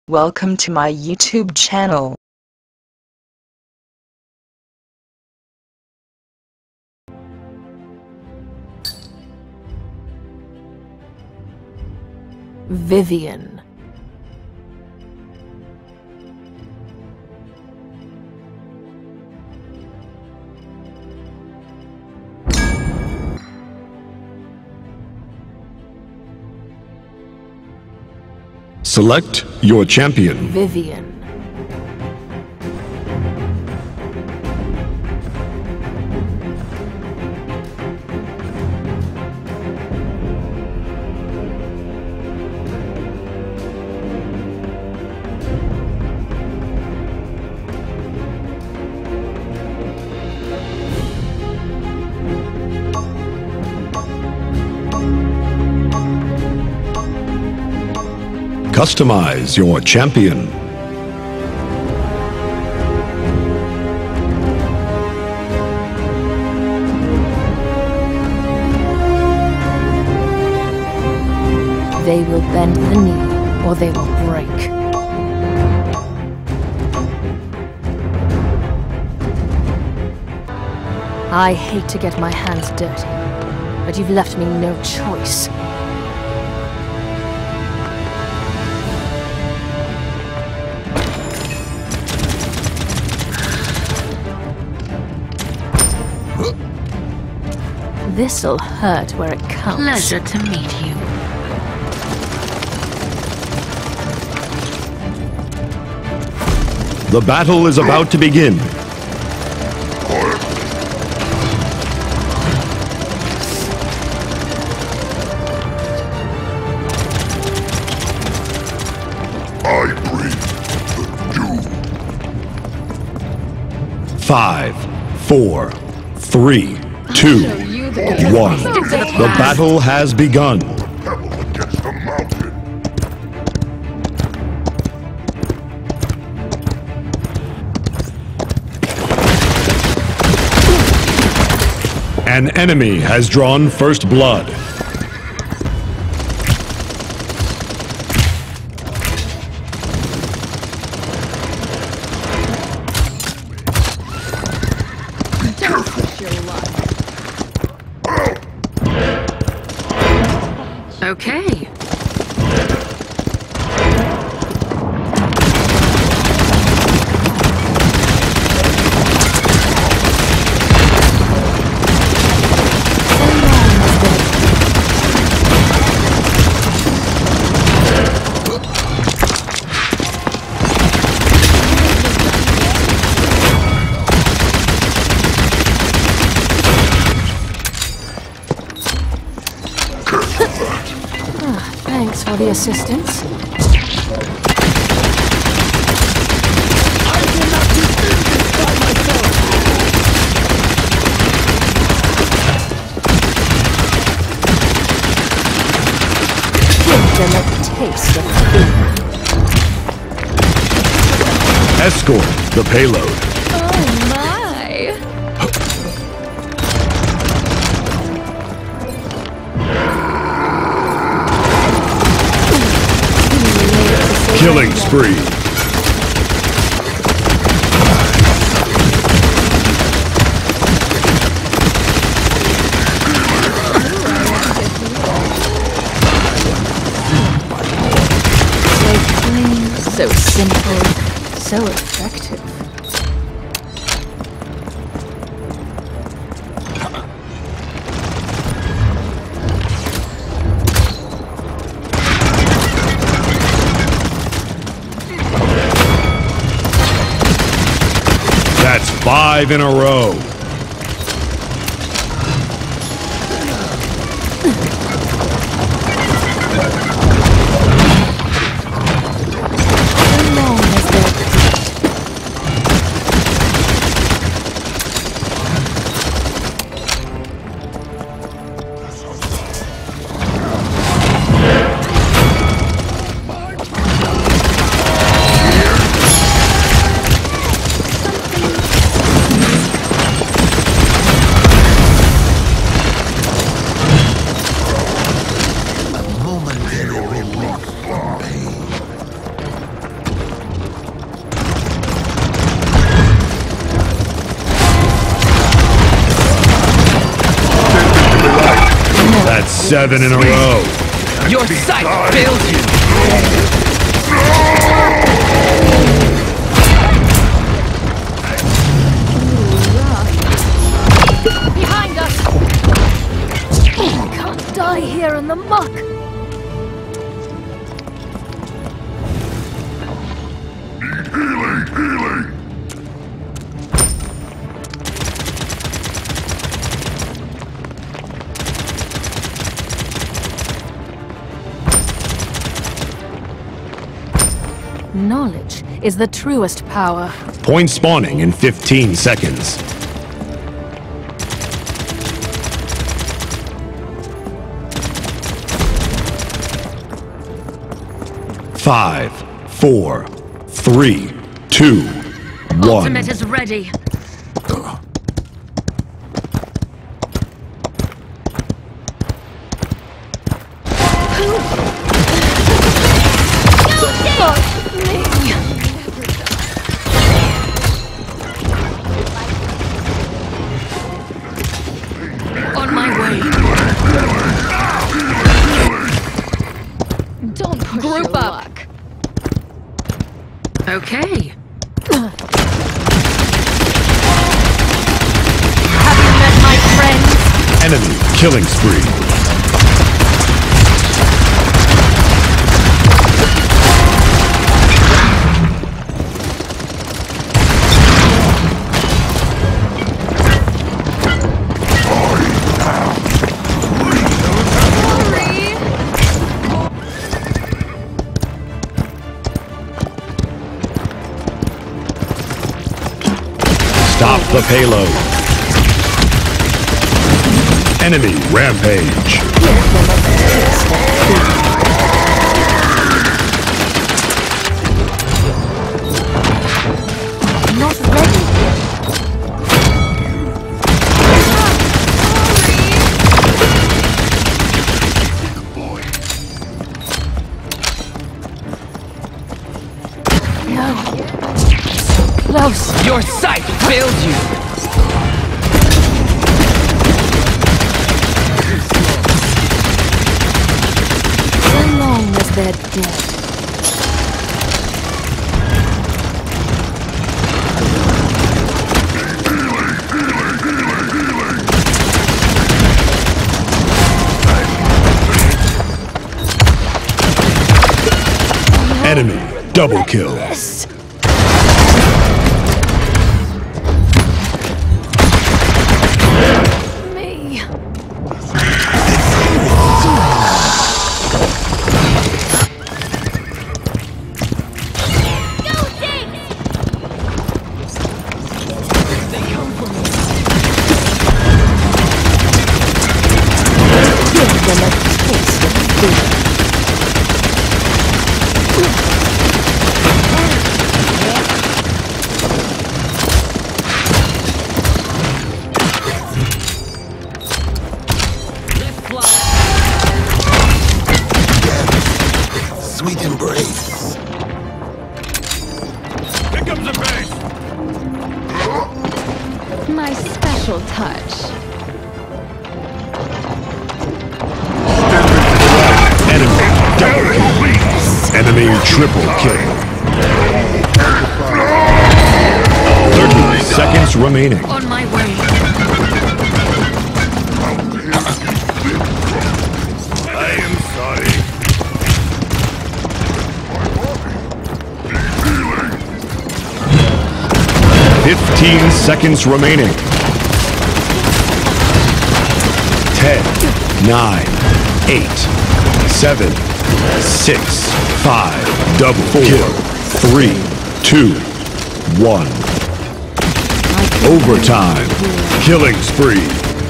Welcome to my YouTube channel. Vivian. Select your champion. Vivian. Customize your champion. They will bend the knee, or they will break. I hate to get my hands dirty, but you've left me no choice. This'll hurt where it counts. Pleasure to meet you. The battle is about to begin. I breathe the dew. 5, 4, 3, 2, 1. The battle has begun. Pebble against the mountain. An enemy has drawn first blood. Okay. Thanks for the assistance. Give them a taste of fear. Escort the payload. Oh my! Killing spree. So clean, so simple, so effective. That's 5 in a row. How long has there 7 in a row. Your sight fails you! Behind us! Can't die here in the muck! Knowledge is the truest power. Point spawning in 15 seconds. Five, 4, 3, 2, 1. Ultimate is ready. On my way. Don't push Group up. Luck. Okay. Have you met my friends? Enemy killing spree. Stop the payload. Enemy rampage. Not ready. No. So close. Your sight fails you! So long as they're dead. Enemy double kill. Yes. Me. Give them a taste of fear. 30 seconds remaining. On my way. I am sorry. 15 seconds remaining. 10, 9, 8, 7, 6, 5, double kill. 3, 2, 1. Overtime. Killing spree.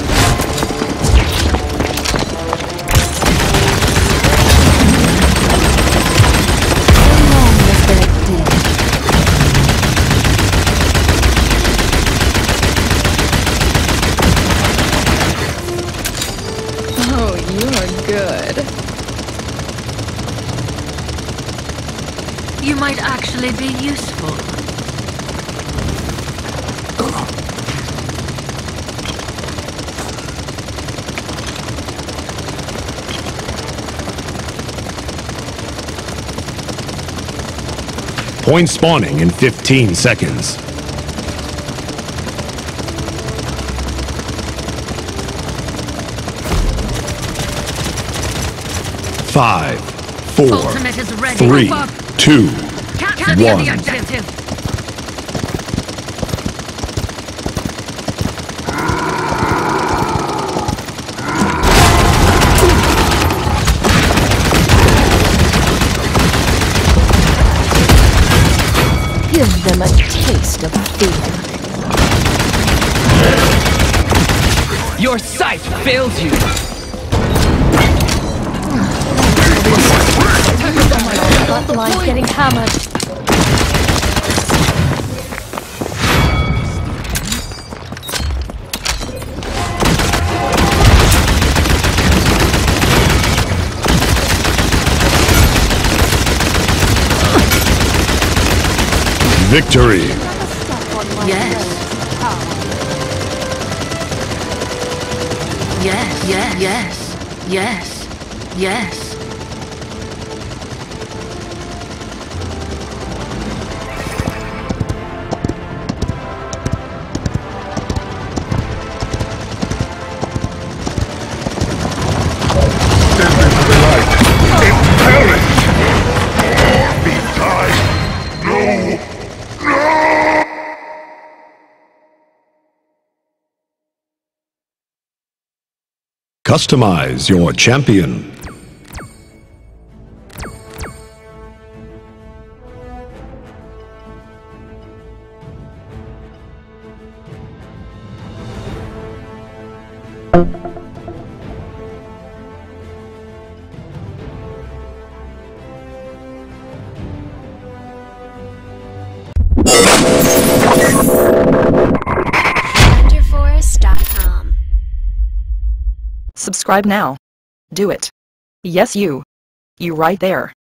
Oh, you're good. You might actually be useful. Point spawning in 15 seconds. 5, 4, Ultimate is ready. 3, 2, Capture the 1. objective. Give them a taste of fear. Your sight fails you. Frontline getting hammered. Victory! Yes. Yes, yes, yes, yes, yes. Customize your champion. Underforest.com. Subscribe now. Do it. Yes, you. You right there.